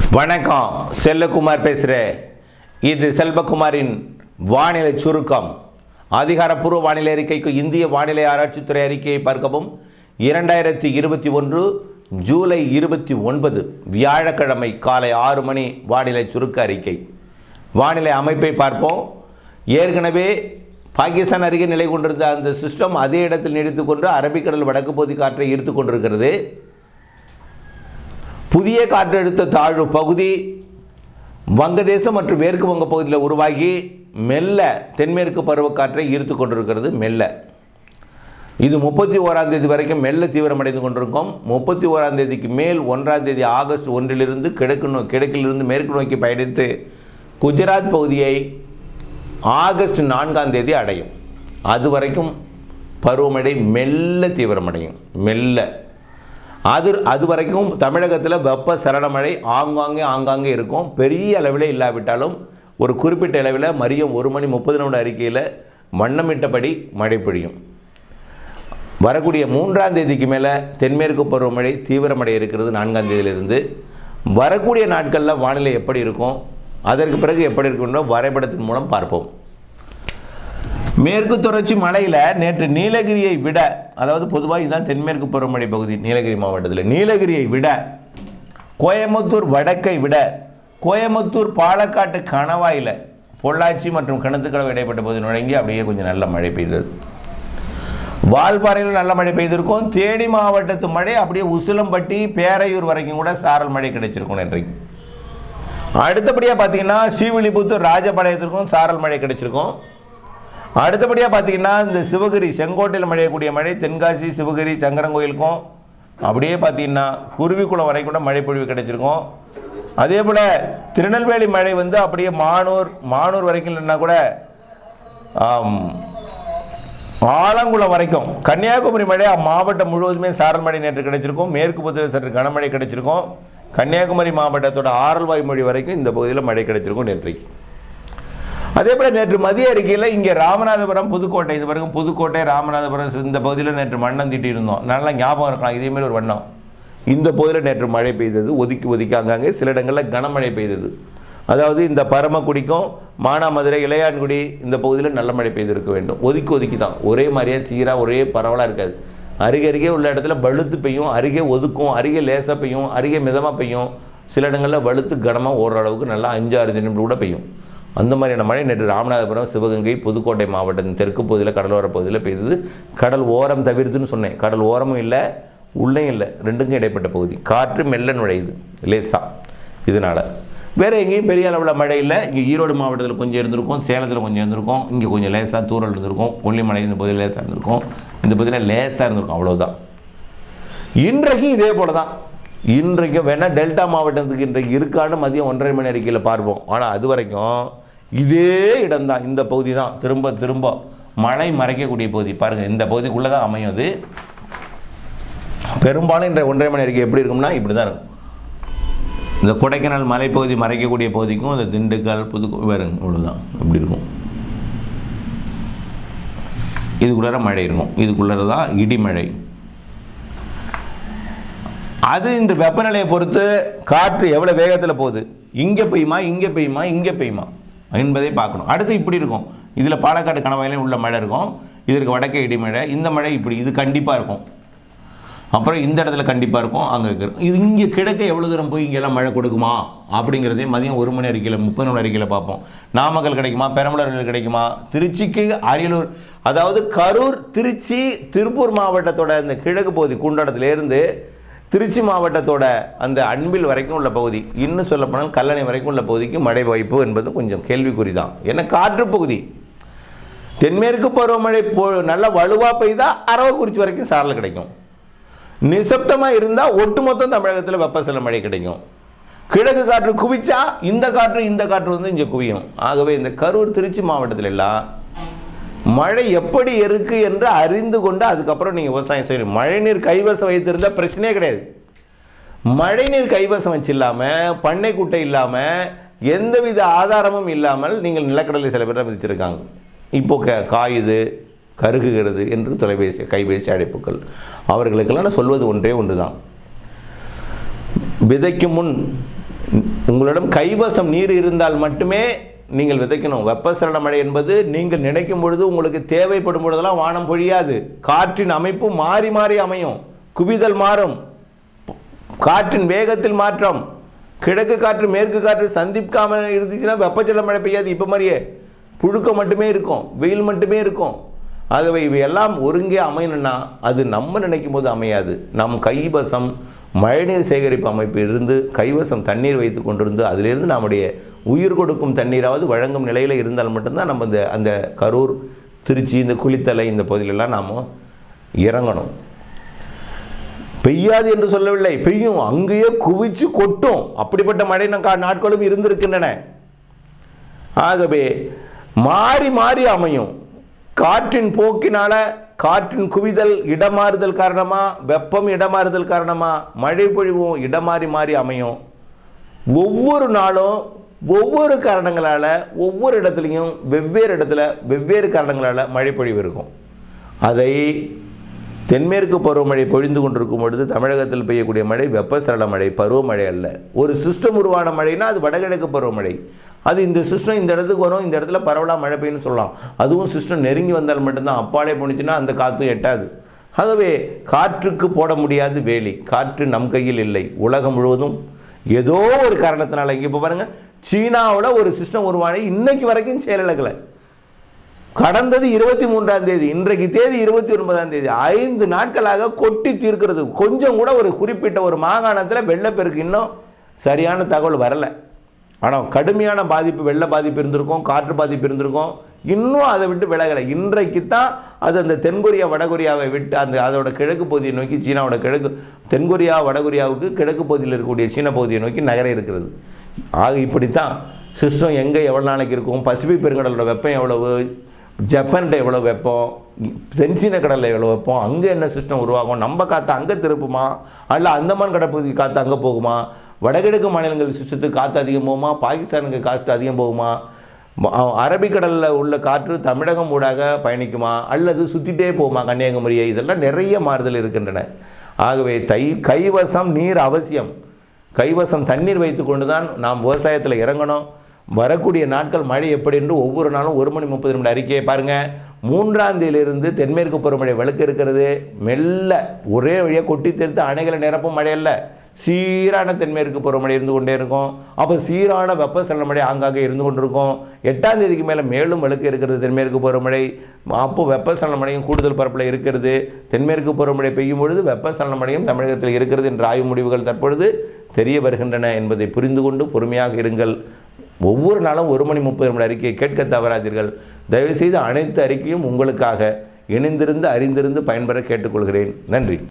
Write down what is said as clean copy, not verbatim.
வணக்கம், செல்லகுமார் பேசுகிறேன். இது செல்வகுமாரின் வானிலை சுருக்கம். அதிகாரப்பூர்வ வானிலை அறிக்கைக்கு இந்திய வானிலை ஆராய்ச்சித்துறை அறிக்கையை பார்க்கவும். 2021 ஜூலை 29 வியாழக்கிழமை காலை 6 மணி வானிலை சுருக்க அறிக்கை. வானிலை அமைப்பை பார்ப்போம். ஏற்கனவே பாகிஸ்தான் அருகே நிலை கொண்டிருந்த அந்த சிஸ்டம் அதே இடத்தில் நீடித்துக்கொண்டு அரபிக்கடல் வடக்கு பகுதி காற்றை ஈர்த்து கொண்டிருக்கிறது. புதிய காற்றழுத்த தாழ்வு பகுதி வங்கதேசம் மற்றும் மேற்கு வங்க பகுதியில் உருவாகி மெல்ல தென்மேற்கு பருவக்காற்றை ஈர்த்து கொண்டிருக்கிறது. மெல்ல இது 31ஆம் தேதி வரைக்கும் மெல்ல தீவிரமடைந்து கொண்டிருக்கும். 31ஆம் தேதிக்கு மேல் 1ஆம் தேதி ஆகஸ்ட் 1 கிழக்கிலிருந்து மேற்கு நோக்கி பயணித்து குஜராத் பகுதியை ஆகஸ்ட் 4ஆம் தேதி அடையும். அது வரைக்கும் பருவமழை மெல்ல தீவிரமடையும். மெல்ல அது வரைக்கும் தமிழகத்தில் வெப்ப சலனமழை ஆங்காங்கே இருக்கும். பெரிய அளவில் இல்லாவிட்டாலும் ஒரு குறிப்பிட்ட அளவில் மதியம் 1 மணி 30 நிமிட அறிக்கையில் வண்ணமிட்டபடி மழை பொழியும். வரக்கூடிய 3ஆம் தேதிக்கு மேலே தென்மேற்கு பருவமழை தீவிரமடைய இருக்கிறது. 4ஆம் தேதியிலிருந்து வரக்கூடிய நாட்களில் வானிலை எப்படி இருக்கும், அதற்கு பிறகு எப்படி இருக்குன்ற வரைபடத்தின் மூலம் பார்ப்போம். மேற்கு தொடர்ச்சி மலையில் நேற்று நீலகிரியை விட, அதாவது பொதுவாக இதுதான் தென்மேற்கு பருவமழை பகுதி நீலகிரி மாவட்டத்தில், நீலகிரியை விட கோயம்புத்தூர் வடக்கை விட கோயம்புத்தூர் பாலக்காட்டு கணவாயில் பொள்ளாச்சி மற்றும் கிணத்துக்கடவு இடைப்பட்ட பகுதி நுழைங்கி அப்படியே கொஞ்சம் நல்ல மழை பெய்தது. வால்பாறையில் நல்ல மழை பெய்திருக்கும். தேனி மாவட்டத்து மழை அப்படியே உசிலம்பட்டி பேரையூர் வரைக்கும் கூட சாரல் மழை கிடைச்சிருக்கும் இன்றைக்கு. அடுத்தபடியாக பார்த்தீங்கன்னா ஸ்ரீவில்லிபுத்தூர் ராஜபாளையத்திற்கும் சாரல் மழை கிடைச்சிருக்கும். அடுத்தபடியாக பார்த்தீங்கன்னா இந்த சிவகிரி செங்கோட்டையில் மழையக்கூடிய மழை தென்காசி சிவகிரி சங்கரங்கோயிலுக்கும் அப்படியே பார்த்தீங்கன்னா குருவிக்குளம் வரைக்கும் கூட மழை பொழிவு கிடைச்சிருக்கும். அதே போல் திருநெல்வேலி மழை வந்து அப்படியே மானூர் வரைக்கும் இல்லைன்னா கூட ஆலங்குளம் வரைக்கும், கன்னியாகுமரி மழை மாவட்டம் முழுவதுமே சாரல் மழை நேற்று கிடைச்சிருக்கும். மேற்கு பகுதியில் சற்று கனமழை கிடைச்சிருக்கும். கன்னியாகுமரி மாவட்டத்தோட ஆரல்வாய் மொழி வரைக்கும் இந்த பகுதியில் மழை கிடைச்சிருக்கும் நேற்றைக்கு. அதே போல் நேற்று மதிய அறிக்கையில் இங்கே ராமநாதபுரம் புதுக்கோட்டை, இது வரைக்கும் புதுக்கோட்டை ராமநாதபுரம் இந்த பகுதியில் நேற்று வண்ணம் தீட்டி இருந்தோம். நல்லா ஞாபகம் இருக்கலாம், இதேமாரி ஒரு வண்ணம். இந்த பகுதியில் நேற்று மழை பெய்தது. ஒதுக்கி அங்கங்கே சில இடங்களில் கனமழை பெய்தது. அதாவது இந்த பரமக்குடிக்கும் மானாமதுரை இளையான்குடி இந்த பகுதியில் நல்ல மழை பெய்திருக்க வேண்டும். ஒதுக்கி தான், ஒரே மாதிரியே சீராக ஒரே பரவலாக இருக்காது. அருகே உள்ள இடத்துல வலுத்து பெய்யும், அருகே ஒதுக்கும், அருகே லேசாக பெய்யும், அருகே மிதமாக பெய்யும். சில இடங்களில் வலுத்து கனமாக ஓரளவுக்கு நல்லா 5-6 சென்டிமீட்டர் கூட பெய்யும். அந்த மாதிரியான மழை நேற்று ராமநாதபுரம் சிவகங்கை புதுக்கோட்டை மாவட்டத்தின் தெற்கு பகுதியில் கடலோர பகுதியில் பெய்தது. கடல் ஓரம் தவிர்த்துன்னு சொன்னேன். கடல் ஓரமும் இல்லை உள்ளேயும் இல்லை, ரெண்டுக்கும் இடைப்பட்ட பகுதி. காற்று மெல்ல நுழையுது லேசா. இதனால் வேறு எங்கேயும் பெரிய அளவில் மழை இல்லை. இங்கே ஈரோடு மாவட்டத்தில் கொஞ்சம் இருந்திருக்கும், சேலத்தில் கொஞ்சம் இருந்திருக்கும், இங்கே கொஞ்சம் லேசாக தூரல் இருந்திருக்கும். கொல்லிமலை இந்த பகுதியில் லேசாக இருந்திருக்கும், இந்த பகுதியில் லேசாக இருந்திருக்கும், அவ்வளோதான். இன்றைக்கும் இதே போல தான். இன்றைக்கும் வேணால் டெல்டா மாவட்டத்துக்கு இன்றைக்கு இருக்கான்னு மதியம் 1:30 மணி அறிக்கையில் பார்ப்போம். ஆனால் அது வரைக்கும் இதே இடம்தான், இந்த பகுதி தான் திரும்ப மழை மறைக்கக்கூடிய பகுதி. பாருங்கள், இந்த பகுதிக்குள்ளே தான் அமையும். அது பெரும்பாலும் இன்றைய 1:30 மணி அறிக்கை எப்படி இருக்கும்னா இப்படி தான் இருக்கும். இந்த கொடைக்கானல் மலைப்பகுதி மறைக்கக்கூடிய பகுதிக்கும் இந்த திண்டுக்கல் வேறுங்க இவ்வளோதான் இப்படி இருக்கும். இதுக்குள்ளார மழை இருக்கும். இதுக்குள்ளார தான் இடிமழை. அது இந்த வெப்பநிலையை பொறுத்து காற்று எவ்வளோ வேகத்தில் போகுது, இங்கே பெய்யுமா என்பதை பார்க்கணும். அடுத்து இப்படி இருக்கும். இதில் பாலக்காடு கணவாயிலையும் உள்ள மழை இருக்கும். இதற்கு வடக்கே இடிமழை. இந்த மழை இப்படி இது கண்டிப்பாக இருக்கும். அப்புறம் இந்த இடத்துல கண்டிப்பாக இருக்கும். அங்கே இருக்கும். இது இங்கே கிழக்க எவ்வளோ தூரம் போய் இங்கெல்லாம் மழை கொடுக்குமா அப்படிங்கிறதே மதியம் 1 மணி அறிக்கையில் 30 நிமிட அறிக்கையில் பார்ப்போம். நாமக்கல் கிடைக்குமா, பெரம்பலூர் கிடைக்குமா, திருச்சிக்கு அரியலூர், அதாவது கரூர் திருச்சி திருப்பூர் மாவட்டத்தோட இந்த கிழக்கு பகுதி குண்டடத்துலேருந்து திருச்சி மாவட்டத்தோட அந்த அன்பில் வரைக்கும் உள்ள பகுதி, இன்னும் சொல்லப்போனால் கல்லணை வரைக்கும் உள்ள பகுதிக்கு மழை வாய்ப்பு என்பது கொஞ்சம் கேள்விக்குறி தான். ஏன்னா காற்று பகுதி தென்மேற்கு பருவமழை நல்லா வலுவாக பெய்தா அரவக்குறிச்சி வரைக்கும் சாரல் கிடைக்கும். நிசப்தமாக இருந்தால் ஒட்டுமொத்தம் தமிழகத்தில் வெப்பசல மழை கிடைக்கும். கிழக்கு காற்று குவிச்சா இந்த காற்று வந்து இங்கே குவியும். ஆகவே இந்த கரூர் திருச்சி மாவட்டத்தில் எல்லாம் மழை எப்படி இருக்கு என்று அறிந்து கொண்டு அதுக்கப்புறம் நீங்கள் விவசாயம் செய்யணும். மழைநீர் கைவசம் வைத்திருந்தால் பிரச்சனையே கிடையாது. மழைநீர் கைவசம் வச்சு இல்லாமல், பண்ணை குட்டை இல்லாமல், எந்தவித ஆதாரமும் இல்லாமல் நீங்கள் நிலக்கடலை சில பேர் விதிச்சிருக்காங்க. இப்போ காயுது கருகுகிறது என்று கைபேசி அழைப்புகள். அவர்களுக்கெல்லாம் நான் சொல்வது ஒன்றே ஒன்று தான். விதைக்கும் முன் உங்களிடம் கைவசம் நீர் இருந்தால் மட்டுமே நீங்கள் விதைக்கணும். வெப்பசலன மழை என்பது நீங்கள் நினைக்கும் பொழுது உங்களுக்கு தேவைப்படும் பொழுதெல்லாம் வானம் பொழியாது. காற்றின் அமைப்பு மாறி மாறி அமையும், குவிதல் மாறும், காற்றின் வேகத்தில் மாற்றம், கிழக்கு காற்று மேற்கு காற்று சந்திக்காமல் இருந்துச்சுன்னா வெப்பசலன மழை பெய்யாது. இப்போ மாதிரியே புழுக்கம் மட்டுமே இருக்கும், வெயில் மட்டுமே இருக்கும். ஆகவே இவையெல்லாம் ஒருங்கே அமையணும்னா அது நம்ம நினைக்கும் போது அமையாது. நம் கைவசம் மழைநீர் சேகரிப்பு அமைப்பு இருந்து கைவசம் தண்ணீர் வைத்து கொண்டிருந்து அதிலிருந்து நம்முடைய உயிர் கொடுக்கும் தண்ணீராவது வழங்கும் நிலையில் இருந்தால் மட்டும்தான் நம்ம அந்த கரூர், திருச்சி, இந்த குளித்தலை இந்த பகுதியிலெல்லாம் நாம் இறங்கணும். பெய்யாது என்று சொல்லவில்லை, பெய்யும், அங்கேயே குவிச்சு கொட்டும். அப்படிப்பட்ட மழை நாட்களும் இருந்திருக்கின்றன. ஆகவே மாறி மாறி அமையும். காற்றின் போக்கினால, காற்றின் குவிதல் இடமாறுதல் காரணமா, வெப்பம் இடமாறுதல் காரணமா, மழை பொழிவும் இடமாறி மாறி அமையும். ஒவ்வொரு நாளும் ஒவ்வொரு காரணங்களால் ஒவ்வொரு இடத்துலையும் வெவ்வேறு இடத்துல வெவ்வேறு காரணங்களால் மழை பொழிவு இருக்கும். அதை தென்மேற்கு பருவமழை பொழிந்து கொண்டிருக்கும் பொழுது தமிழகத்தில் பெய்யக்கூடிய மழை வெப்பசலன மழை, பருவமழை அல்ல. ஒரு சிஸ்டம் உருவான மழைனா அது வடகிழக்கு பருவமழை. அது இந்த சிஸ்டம் இந்த இடத்துக்கு வரும், இந்த இடத்துல பரவலாக மழை பெய்யும்னு சொல்லலாம். அதுவும் சிஸ்டம் நெருங்கி வந்தால் மட்டும்தான், அப்பாலே போணுச்சுன்னா அந்த காற்றும் எட்டாது. ஆகவே காற்றுக்கு போட முடியாது வேலி. காற்று நம் கையில் இல்லை. உலகம் முழுவதும் ஏதோ ஒரு காரணத்தினால, இங்கே இப்போ பாருங்கள், சீனாவில் ஒரு சிஸ்டம் உருவான இன்னைக்கு வரைக்கும் செயலிழக்கலை. கடந்தது 23ஆம் தேதி, இன்றைக்கு தேதி 29ஆம் தேதி, 5 நாட்களாக கொட்டி தீர்க்கிறது. கொஞ்சம் கூட ஒரு குறிப்பிட்ட ஒரு மாகாணத்தில் வெள்ளப்பெருக்கு இன்னும் சரியான தகவல் வரலை. ஆனால் கடுமையான பாதிப்பு, வெள்ள பாதிப்பு இருந்திருக்கும், காற்று பாதிப்பு இருந்திருக்கும். இன்னும் அதை விட்டு விலகலை. இன்றைக்கு தான் அது அந்த தென்கொரியா வடகொரியாவை விட்டு அதோட கிழக்கு பகுதியை நோக்கி, சீனாவோட கிழக்கு, தென்கொரியா வடகொரியாவுக்கு கிழக்கு பகுதியில் இருக்கக்கூடிய சீன பகுதியை நோக்கி நகர இருக்கிறது. ஆக இப்படித்தான் சிஸ்டம் எங்கே எவ்வளோ நாளைக்கு இருக்கும், பசிபிக் பெருங்கடலோட வெப்பம் எவ்வளவு, ஜப்பான்கிட்ட எவ்வளோ வெப்பம், தென்சீன கடலில் எவ்வளோ வெப்பம், அங்கே என்ன சிஸ்டம் உருவாகும், நம்ம காற்று அங்கே திருப்புமா, அல்ல அந்தமான் கடற்பகுதி காற்று அங்கே போகுமா, வடகிழக்கு மாநிலங்கள் சிஸ்டத்துக்கு காற்று அதிகம் போகுமா, பாகிஸ்தானுக்கு காற்று அதிகம் போகுமா, அரபிக்கடலில் உள்ள காற்று தமிழகம் ஊடாக பயணிக்குமா, அல்லது சுற்றிட்டே போகுமா கன்னியாகுமரியை, இதெல்லாம் நிறைய மாறுதல் இருக்கின்றன. ஆகவே கைவசம் நீர் அவசியம். கைவசம் தண்ணீர் வைத்து கொண்டு தான் நாம் விவசாயத்தில் இறங்கணும். வரக்கூடிய நாட்கள் மழை எப்படி என்று ஒவ்வொரு நாளும் 1 மணி 30 நிமிட அறிக்கையை பாருங்கள். 3ஆம் தேதியிலிருந்து தென்மேற்கு பருவமழை வழுக்க இருக்கிறது. மெல்ல ஒரே வழியாக கொட்டி தீர்த்து அணைகளை நிரப்பும் மழை அல்ல, சீரான தென்மேற்கு பருவமழை இருந்து கொண்டே இருக்கும். அப்போ சீரான வெப்பசலன மழை ஆங்காங்கே இருந்து கொண்டிருக்கும். 8ஆம் தேதிக்கு மேலே மேலும் வழுக்க இருக்கிறது தென்மேற்கு பருவமழை. அப்போது வெப்பசலன மழையும் கூடுதல் பரப்பில் இருக்கிறது. தென்மேற்கு பருவமழை பெய்யும் பொழுது வெப்பசலன மழையும் தமிழகத்தில் இருக்கிறது என்ற ஆய்வு முடிவுகள் தற்பொழுது தெரிய வருகின்றன என்பதை புரிந்து கொண்டு பொறுமையாக இருங்கள். ஒவ்வொரு நாளும் 1 மணி 30 நிமிட அறிக்கையை கேட்க தவறாதீர்கள். தயவுசெய்து அனைத்து அறிக்கையும் உங்களுக்காக இணைந்திருந்து அறிந்திருந்து பயன்பெற கேட்டுக்கொள்கிறேன். நன்றி.